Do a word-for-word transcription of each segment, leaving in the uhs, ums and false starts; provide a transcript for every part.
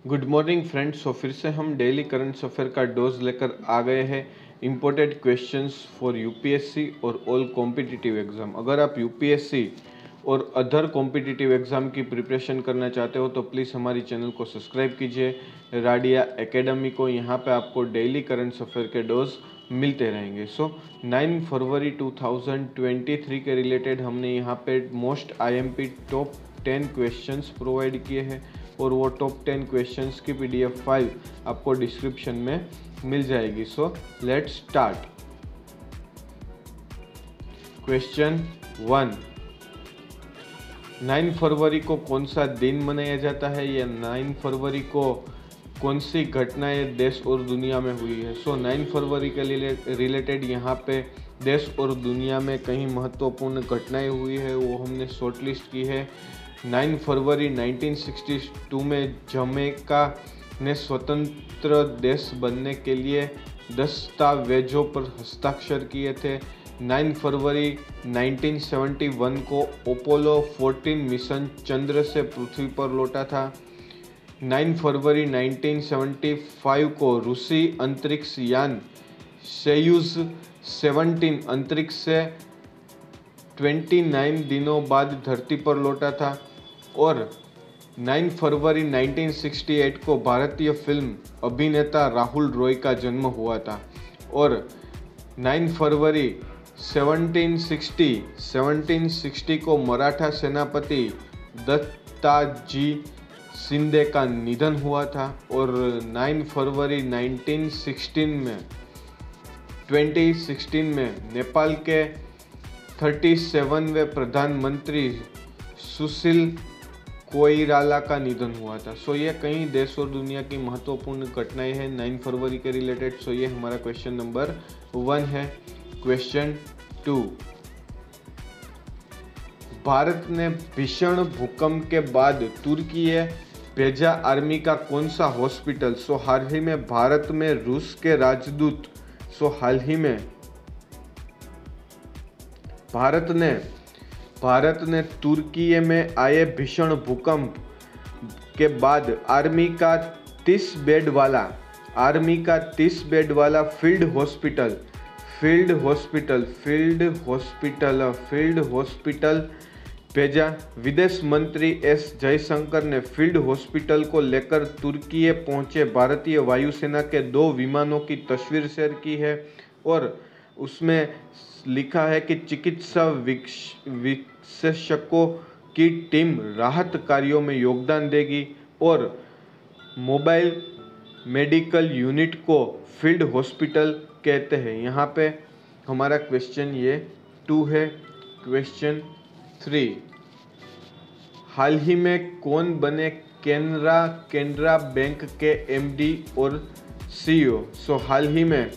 Good morning friends. सो फिर से हम डेली करंट अफेयर का डोज लेकर आ गए हैं। इम्पोर्टेंट क्वेश्चंस फॉर यूपीएससी और ऑल कॉम्पिटिटिव एग्जाम। अगर आप यूपीएससी और अदर कॉम्पिटिटिव एग्जाम की प्रिपरेशन करना चाहते हो तो प्लीज़ हमारी चैनल को सब्सक्राइब कीजिए, राडिया एकेडमी को। यहाँ पे आपको डेली करंट अफेयर के डोज मिलते रहेंगे। So nine February two thousand twenty three के रिलेटेड हमने यहाँ पे most IMP top ten questions provide किए हैं और वो टॉप टेन क्वेश्चंस की पीडीएफ फाइल आपको डिस्क्रिप्शन में मिल जाएगी। So let's start. Question one, nine February को कौन सा दिन मनाया जाता है या नाइन फरवरी को कौन सी घटनाएं देश और दुनिया में हुई है। सो नाइन फरवरी के रिलेटेड यहाँ पे देश और दुनिया में कई महत्वपूर्ण घटनाएं हुई है, वो हमने शॉर्टलिस्ट की है। Nine February nineteen sixty two में जमैका ने स्वतंत्र देश बनने के लिए दस्तावेजों पर हस्ताक्षर किए थे। Nine February nineteen seventy one को अपोलो फोर्टीन मिशन चंद्र से पृथ्वी पर लौटा था। Nine February nineteen seventy five को रूसी अंतरिक्ष यान सोयूज सेवनटीन अंतरिक्ष से उनतीस दिनों बाद धरती पर लौटा था। और nine February nineteen sixty eight को भारतीय फिल्म अभिनेता राहुल रॉय का जन्म हुआ था। और नाइन फरवरी सेवनटीन सिक्सटी को मराठा सेनापति दत्ताजी शिंदे का निधन हुआ था। और नाइन फरवरी नाइनटीन सिक्सटीन में ट्वेंटी सिक्सटीन में नेपाल के सैंतीसवें प्रधानमंत्री सुशील कोइराला का निधन हुआ था। सो ये कई देश और दुनिया की महत्वपूर्ण घटनाएं हैं नाइन फरवरी के रिलेटेड। सो ये हमारा क्वेश्चन नंबर वन है। क्वेश्चन टू, भारत ने भीषण भूकंप के बाद तुर्की भेजा आर्मी का कौन सा हॉस्पिटल। सो हाल ही में भारत में रूस के राजदूत सो हाल ही में भारत ने भारत ने तुर्की में आए भीषण भूकंप के बाद आर्मी का तीस बेड वाला आर्मी का तीस बेड वाला field hospital field hospital field hospital field hospital भेजा। विदेश मंत्री एस जयशंकर ने फील्ड हॉस्पिटल को लेकर तुर्की पहुंचे भारतीय वायुसेना के दो विमानों की तस्वीर शेयर की है और उसमें लिखा है कि चिकित्सा विशेषज्ञों की टीम राहत कार्यों में योगदान देगी और मोबाइल मेडिकल यूनिट को फील्ड हॉस्पिटल कहते हैं। यहाँ पे हमारा क्वेश्चन ये टू है। क्वेश्चन थ्री, हाल ही में कौन बने केनरा केनरा बैंक के एमडी और सीईओ। सो हाल ही में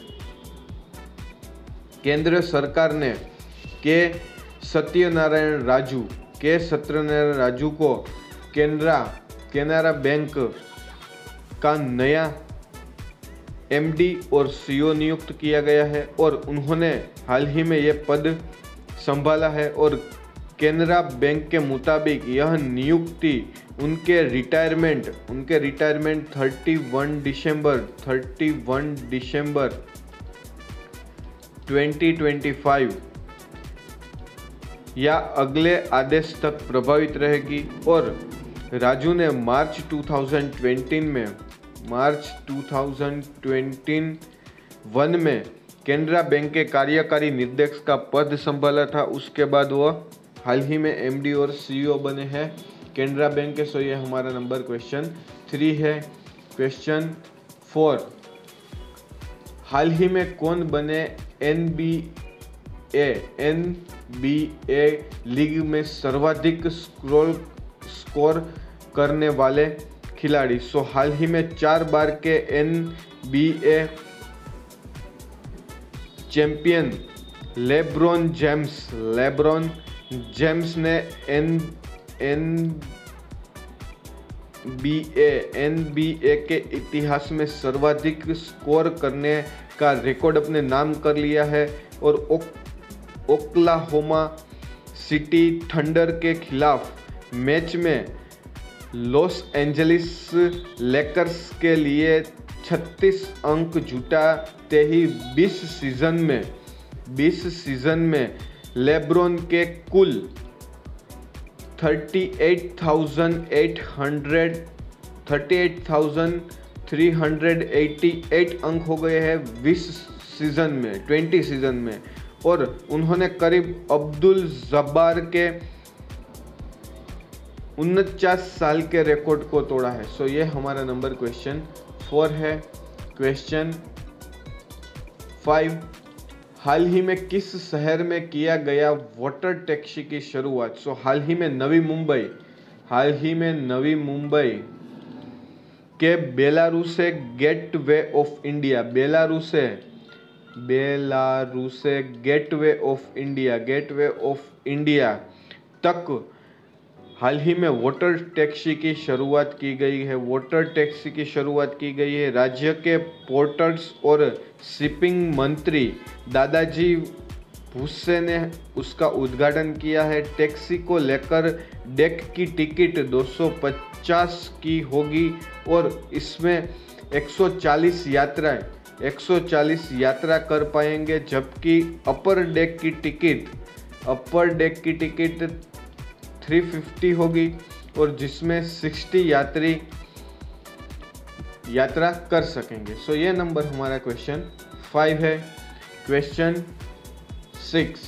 केंद्र सरकार ने के सत्यनारायण राजू के सत्यनारायण राजू को केनरा केनरा बैंक का नया एमडी और सीईओ नियुक्त किया गया है और उन्होंने हाल ही में यह पद संभाला है। और केनरा बैंक के मुताबिक यह नियुक्ति उनके रिटायरमेंट उनके रिटायरमेंट इकतीस दिसंबर इकतीस दिसंबर ट्वेंटी ट्वेंटी फाइव या अगले आदेश तक प्रभावित रहेगी। और राजू ने मार्च टू थाउजेंड ट्वेंटी में March two thousand twenty one में केनरा बैंक के कार्यकारी निर्देशक का पद संभाला था। उसके बाद वह हाल ही में एमडी और सीईओ बने हैं केनरा बैंक के। सो ये हमारा नंबर क्वेश्चन थ्री है। क्वेश्चन फोर, हाल ही में कौन बने एनबीए एनबीए लीग में सर्वाधिक स्कोर स्कोर करने वाले खिलाड़ी। सो हाल ही में चार बार के NBA champion LeBron James LeBron James ने एन एन बीए एनबीए के इतिहास में सर्वाधिक स्कोर करने का रिकॉर्ड अपने नाम कर लिया है और ओक, ओक्लाहोमा सिटी थंडर के खिलाफ मैच में लॉस एंजलिस लेकर्स के लिए छत्तीस अंक जुटाते ही बीस सीजन में बीस सीजन में लेब्रॉन के कुल thirty eight thousand eight hundred thirty eight thousand three hundred eighty eight अंक हो गए हैं बीस सीजन में बीस सीजन में, और उन्होंने करीब अब्दुल जब्बार के उनचास साल के रिकॉर्ड को तोड़ा है। सो ये हमारा नंबर क्वेश्चन फोर है। क्वेश्चन फाइव, हाल ही में किस शहर में किया गया वाटर टैक्सी की शुरुआत? सो हाल ही में नवी मुंबई हाल ही में नवी मुंबई के बेलारूसे गेटवे ऑफ इंडिया बेलारूसे बेलारूसे Gateway of India Gateway of India तक हाल ही में वाटर टैक्सी की शुरुआत की गई है वाटर टैक्सी की शुरुआत की गई है। राज्य के पोर्ट्स और शिपिंग मंत्री दादाजी भुस्से ने उसका उद्घाटन किया है। टैक्सी को लेकर डेक की टिकट दो सौ पचास की होगी और इसमें एक सौ चालीस यात्राएं एक सौ चालीस यात्रा कर पाएंगे, जबकि अपर डेक की टिकट अपर डेक की टिकट तीन सौ पचास होगी और जिसमें साठ यात्री यात्रा कर सकेंगे। सो ये नंबर हमारा क्वेश्चन फाइव है। क्वेश्चन सिक्स,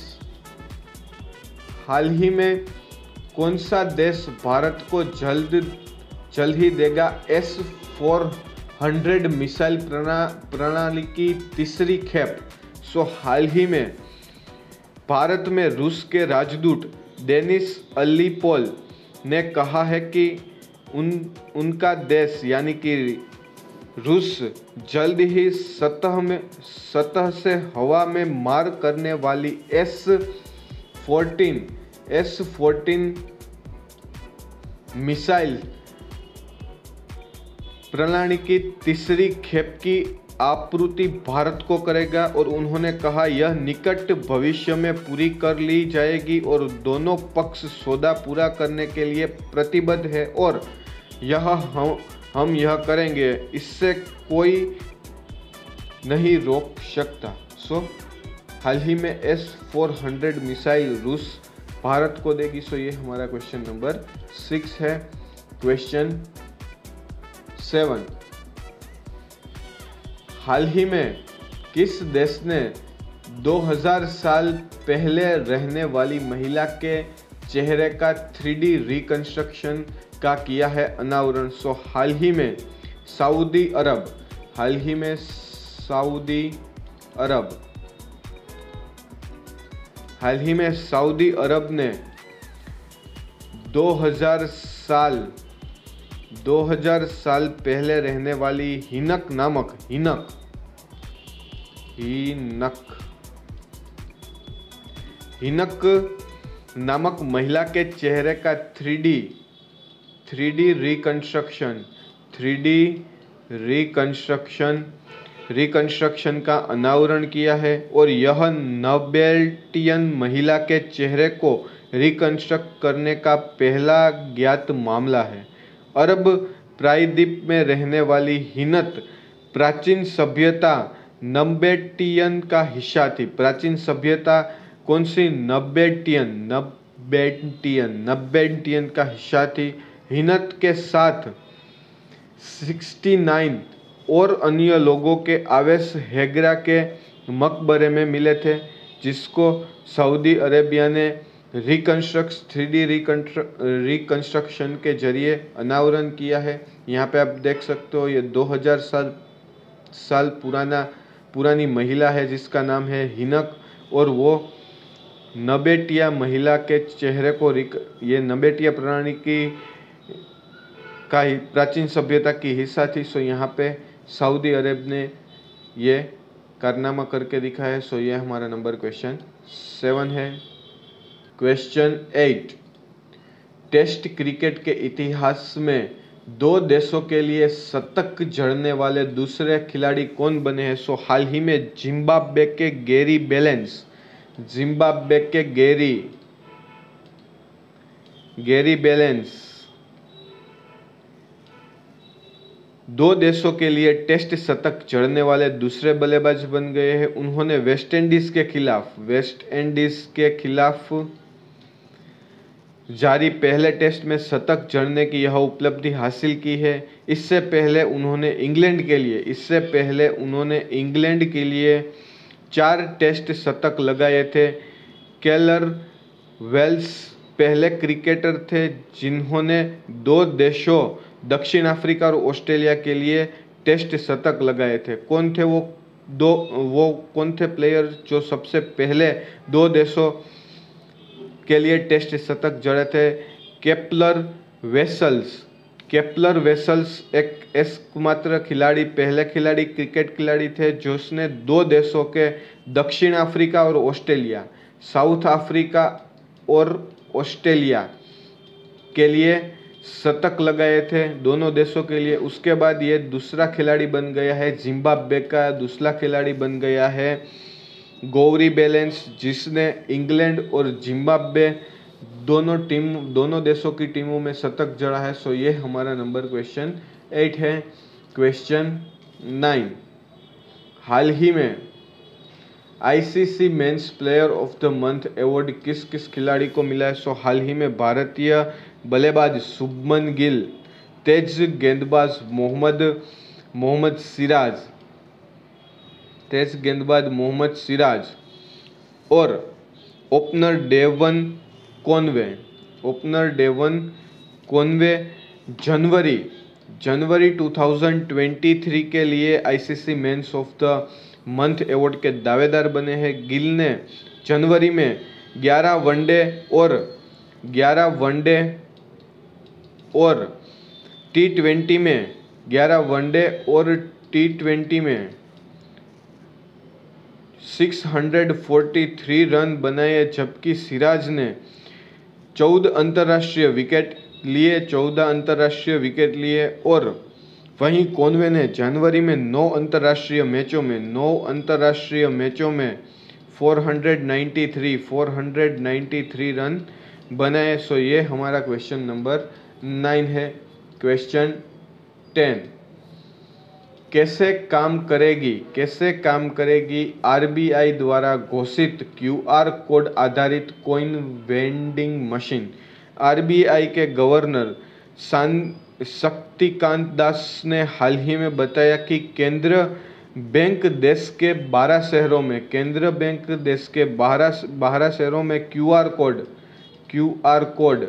हाल ही में कौन सा देश भारत को जल्द जल्द ही देगा एस फोर हंड्रेड मिसाइल प्रणा, प्रणाली की तीसरी खेप? सो हाल ही में भारत में रूस के राजदूत डेनिस अलीपोल ने कहा है कि उन उनका देश यानी कि रूस जल्द ही सतह में सतह से हवा में मार करने वाली S fourteen S fourteen missile प्रणाली की तीसरी खेप की आपूर्ति भारत को करेगा और उन्होंने कहा यह निकट भविष्य में पूरी कर ली जाएगी और दोनों पक्ष सौदा पूरा करने के लिए प्रतिबद्ध है और यह हम हम यह करेंगे, इससे कोई नहीं रोक सकता। सो हाल ही में एस फोर हंड्रेड मिसाइल रूस भारत को देगी। सो ये हमारा क्वेश्चन नंबर सिक्स है। क्वेश्चन सेवन, हाल ही में किस देश ने दो हज़ार साल पहले रहने वाली महिला के चेहरे का थ्री डी रिकंस्ट्रक्शन का किया है अनावरण? सो हाल ही में सऊदी अरब हाल ही में सऊदी अरब हाल ही में सऊदी अरब ने दो हज़ार साल दो हज़ार साल पहले रहने वाली हिनक नामक हिनक हिनक हिनक नामक महिला के चेहरे का three D three D reconstruction three D reconstruction reconstruction का अनावरण किया है और यह नबेल्टियन महिला के चेहरे को रिकंस्ट्रक्ट करने का पहला ज्ञात मामला है। अरब प्रायद्वीप में रहने वाली हिनत प्राचीन सभ्यता नबेटियन का हिस्सा थी। प्राचीन सभ्यता कौन सी? नबेटियन नबेटियन नबेटियन का हिस्सा थी। हिनत के साथ उनहत्तर और अन्य लोगों के आवेश हेगरा के मकबरे में मिले थे, जिसको सऊदी अरेबिया ने रिकंस्ट्रक्ट थ्री डी रिकंस्ट्रक्शन के जरिए अनावरण किया है। यहाँ पे आप देख सकते हो ये दो हज़ार साल साल पुराना पुरानी महिला है जिसका नाम है हिनक और वो नबेटिया महिला के चेहरे को रिक ये नबेटिया प्रणाली की का प्राचीन सभ्यता की हिस्सा थी। सो यहाँ पे सऊदी अरब ने ये कारनामा करके दिखा है। सो ये हमारा नंबर क्वेश्चन सेवन है। क्वेश्चन एट, टेस्ट क्रिकेट के इतिहास में दो देशों के लिए शतक जड़ने वाले दूसरे खिलाड़ी कौन बने हैं? सो हाल ही में जिम्बाब्वे के गैरी बेलेंस जिम्बाब्वे के गैरी गैरी बेलेंस दो देशों के लिए टेस्ट शतक जड़ने वाले दूसरे बल्लेबाज बन गए हैं। उन्होंने वेस्ट इंडीज के खिलाफ वेस्ट इंडीज के खिलाफ जारी पहले टेस्ट में शतक जड़ने की यह उपलब्धि हासिल की है। इससे पहले उन्होंने इंग्लैंड के लिए इससे पहले उन्होंने इंग्लैंड के लिए चार टेस्ट शतक लगाए थे। केलर वेल्स पहले क्रिकेटर थे जिन्होंने दो देशों दक्षिण अफ्रीका और ऑस्ट्रेलिया के लिए टेस्ट शतक लगाए थे। कौन थे वो दो वो कौन थे प्लेयर जो सबसे पहले दो देशों के लिए टेस्ट शतक जड़े थे? केपलर वेसल्स केपलर वेसल्स एक एकमात्र खिलाड़ी पहले खिलाड़ी क्रिकेट खिलाड़ी थे जिसने दो देशों के दक्षिण अफ्रीका और ऑस्ट्रेलिया साउथ अफ्रीका और ऑस्ट्रेलिया के लिए शतक लगाए थे, दोनों देशों के लिए। उसके बाद ये दूसरा खिलाड़ी बन गया है, जिम्बाब्वे का दूसरा खिलाड़ी बन गया है गौरी बैलेंस, जिसने इंग्लैंड और जिम्बाब्वे दोनों टीम दोनों देशों की टीमों में शतक जड़ा है। सो ये हमारा नंबर क्वेश्चन एट है। क्वेश्चन नाइन, हाल ही में ICC men's player of the month award किस किस खिलाड़ी को मिला है? सो हाल ही में भारतीय बल्लेबाज शुभमन गिल, तेज गेंदबाज मोहम्मद मोहम्मद सिराज तेज गेंदबाज मोहम्मद सिराज और opener Devon Conway opener Devon Conway जनवरी जनवरी दो हज़ार तेईस के लिए ICC men's of the month award के दावेदार बने हैं। गिल ने जनवरी में ग्यारह वनडे और ग्यारह वनडे और टी ट्वेंटी में ग्यारह वनडे और टी ट्वेंटी में छह सौ तैंतालीस रन बनाए, जबकि सिराज ने चौदह अंतर्राष्ट्रीय विकेट लिए चौदह अंतर्राष्ट्रीय विकेट लिए और वहीं कॉनवे ने जनवरी में नौ अंतर्राष्ट्रीय मैचों में नौ अंतर्राष्ट्रीय मैचों में चार सौ तिरानवे रन बनाए। सो ये हमारा क्वेश्चन नंबर नाइन है। क्वेश्चन टेन, कैसे काम करेगी कैसे काम करेगी आरबीआई द्वारा घोषित क्यूआर कोड आधारित कॉइन वेंडिंग मशीन? आरबीआई के गवर्नर शक्तिकांत दास ने हाल ही में बताया कि केंद्र बैंक देश के बारह शहरों में केंद्र बैंक देश के बारह बारह शहरों में QR code QR code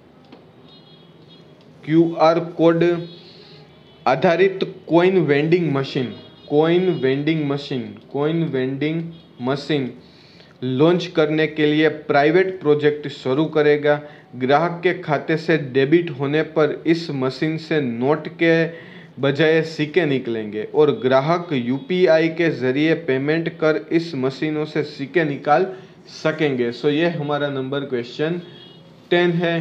QR code आधारित coin vending machine coin vending machine coin vending machine launch करने के लिए प्राइवेट प्रोजेक्ट शुरू करेगा। ग्राहक के खाते से डेबिट होने पर इस मशीन से नोट के बजाय सिक्के निकलेंगे और ग्राहक यूपीआई के जरिए पेमेंट कर इस मशीनों से सिक्के निकाल सकेंगे। सो ये हमारा नंबर क्वेश्चन टेन है।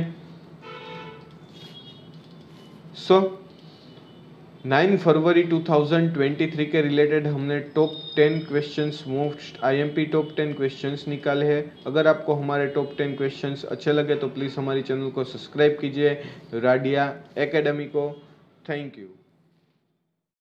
सो नौ फरवरी दो हज़ार तेईस के रिलेटेड हमने top ten questions most IMP top ten questions निकाले हैं। अगर आपको हमारे टॉप टेन क्वेश्चंस अच्छे लगे तो प्लीज़ हमारी चैनल को सब्सक्राइब कीजिए, राडिया एकेडमी को। Thank you.